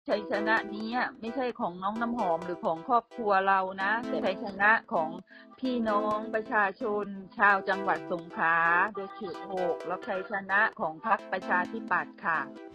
ชัยชนะนี้ไม่ใช่ของน้องน้ำหอมหรือของครอบครัวเรานะแต่ชัยชนะของพี่น้องประชาชนชาวจังหวัดสงขลาโดยเขต 6และชัยชนะของพรรคประชาธิปัตย์ค่ะ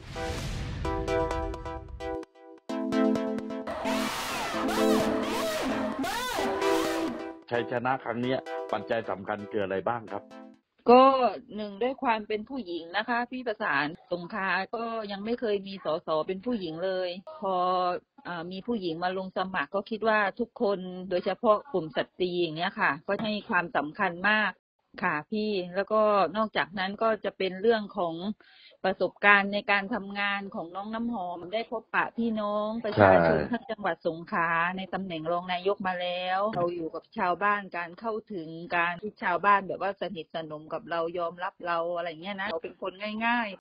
ชัยชนะครั้งนี้ปัจจัยสำคัญเกิดอะไรบ้างครับก็หนึ่งด้วยความเป็นผู้หญิงนะคะพี่ประสานสงขลาก็ยังไม่เคยมีสสเป็นผู้หญิงเลยพอมีผู้หญิงมาลงสมัครก็คิดว่าทุกคนโดยเฉพาะกลุ่มสตรีอย่างเนี้ยค่ะก็ให้ความสำคัญมากค่ะพี่แล้วก็นอกจากนั้นก็จะเป็นเรื่องของประสบการณ์ในการทำงานของน้องน้ำหอมได้พบปะพี่น้องประชาชนทั้งจังหวัดสงขลาในตำแหน่งรองนายกมาแล้วเราอยู่กับชาวบ้านการเข้าถึงการที่ชาวบ้านแบบว่าสนิทสนมกับเรายอมรับเราอะไรเงี้ยนะเราเป็นคนง่าย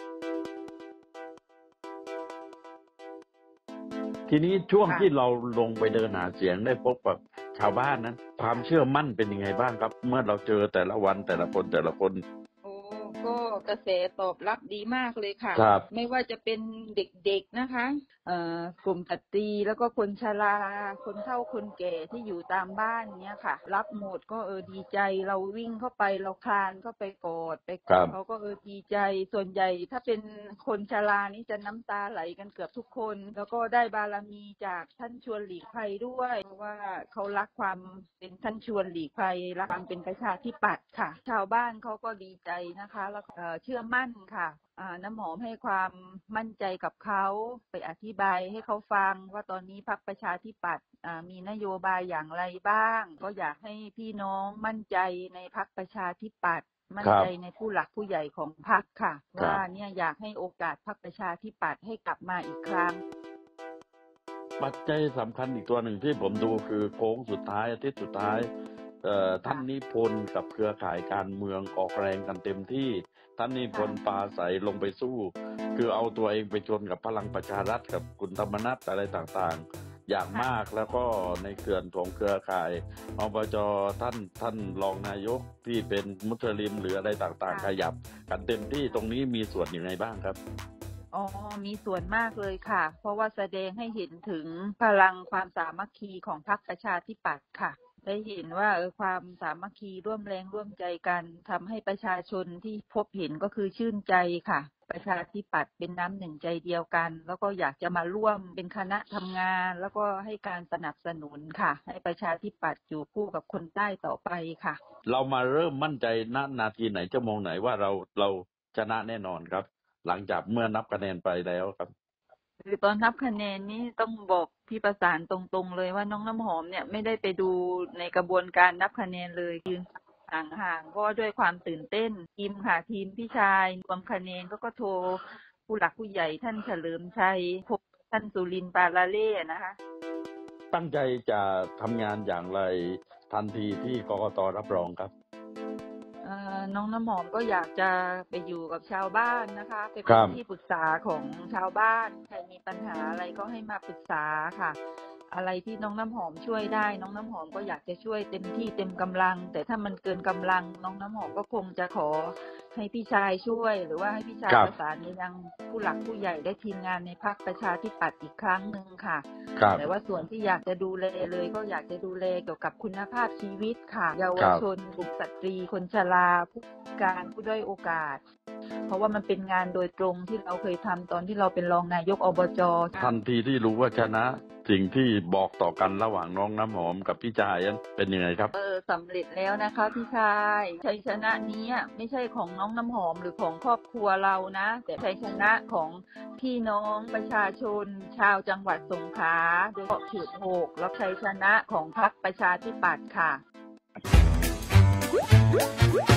ๆทีนี้ช่วงที่เราลงไปเดินหาเสียงได้พบกับชาวบ้านนั้นความเชื่อมั่นเป็นยังไงบ้างครับเมื่อเราเจอแต่ละวันแต่ละคนก็กระแสตอบรับดีมากเลยค่ะไม่ว่าจะเป็นเด็กๆนะคะกลุ่มสตรีแล้วก็คนชราคนเฒ่าคนแก่ที่อยู่ตามบ้านเนี้ยค่ะรับหมดก็ดีใจเราวิ่งเข้าไปเราคลานเข้าไปกอดเขาก็ดีใจส่วนใหญ่ถ้าเป็นคนชรานี่จะน้ำตาไหลกันเกือบทุกคนแล้วก็ได้บารมีจากท่านชวนหลีกภัยด้วยเพราะว่าเขารักความเป็นท่านชวนหลีกภัยรักความเป็นประชาธิปัตย์ค่ะชาวบ้านเขาก็ดีใจนะคะแล้วเชื่อมั่นค่ะน้ำหอมให้ความมั่นใจกับเขาไปอธิบายให้เขาฟังว่าตอนนี้พรรคประชาธิปัตย์มีนโยบายอย่างไรบ้างก็อยากให้พี่น้องมั่นใจในพรรคประชาธิปัตย์มั่นใจในผู้หลักผู้ใหญ่ของพรรคค่ะว่าเนี่ยอยากให้โอกาสพรรคประชาธิปัตย์ให้กลับมาอีกครั้งปัจจัยสำคัญอีกตัวหนึ่งที่ผมดูคือโค้งสุดท้ายอาทิตย์สุดท้ายท่านนิพนธ์กับเครือข่ายการเมืองออกแรงกันเต็มที่ท่านนิพนธ์ปาใสลงไปสู้คือเอาตัวเองไปชนกับพลังประชารัฐกับคุณธรรมนัสอะไรต่างๆอย่างมากแล้วก็ในเขื่อนของเครือข่ายอบจท่านรองนายกที่เป็นมุสลิมหรืออะไรต่างๆขยับกันเต็มที่ตรงนี้มีส่วนอย่างไรบ้างครับมีส่วนมากเลยค่ะเพราะว่าแสดงให้เห็นถึงพลังความสามัคคีของพรรคประชาธิปัตย์ค่ะได้เห็นว่าความสามัคคีร่วมแรงร่วมใจกันทำให้ประชาชนที่พบเห็นก็คือชื่นใจค่ะประชาธิปัตย์เป็นน้ำหนึ่งใจเดียวกันแล้วก็อยากจะมาร่วมเป็นคณะทำงานแล้วก็ให้การสนับสนุนค่ะให้ประชาธิปัตย์อยู่คู่กับคนใต้ต่อไปค่ะเรามาเริ่มมั่นใจณนาทีไหนชั่วโมงไหนว่าเราชนะแน่นอนครับหลังจากเมื่อนับคะแนนไปแล้วครับคือตอนนับคะแนนนี้ต้องบอกพี่ประสานตรงๆเลยว่าน้องน้ำหอมเนี่ยไม่ได้ไปดูในกระบวนการนับคะแนนเลยยืนห่างๆเพราะด้วยความตื่นเต้นทีมพี่ชายรวมคะแนนก็โทรผู้หลักผู้ใหญ่ท่านเฉลิมชัยพบท่านสุรินทร์ปาลาเล่นะคะตั้งใจจะทำงานอย่างไรทันทีที่กกต.รับรองครับน้องน้ำหอมก็อยากจะไปอยู่กับชาวบ้านนะคะเป็นที่ปรึกษาของชาวบ้านใครมีปัญหาอะไรก็ให้มาปรึกษาค่ะอะไรที่น้องน้ำหอมช่วยได้น้องน้ำหอมก็อยากจะช่วยเต็มที่เต็มกำลังแต่ถ้ามันเกินกำลังน้องน้ำหอมก็คงจะขอให้พี่ชายช่วยหรือว่าให้พี่ชายประสานไปยังผู้หลักผู้ใหญ่ได้ทีมงานในพรรคประชาธิปัตย์อีกครั้งหนึ่งค่ะแต่ว่าส่วนที่อยากจะดูแลเลยก็อยากจะดูแลเกี่ยวกับคุณภาพชีวิตค่ะเยาวชนกลุ่มสตรีคนชราผู้พิการผู้ด้อยโอกาสเพราะว่ามันเป็นงานโดยตรงที่เราเคยทำตอนที่เราเป็นรองนายกอบจ. ทันทีที่รู้ว่าชนะสิ่งที่บอกต่อกันระหว่างน้องน้ำหอมกับพี่ชายนั้นเป็นยังไงครับสำเร็จแล้วนะคะพี่ชายชัยชนะนี้ไม่ใช่ของน้องน้ำหอมหรือของครอบครัวเรานะแต่ชัยชนะของพี่น้องประชาชนชาวจังหวัดสงขลาโดยเขต 6และชัยชนะของพรรคประชาธิปัตย์ค่ะ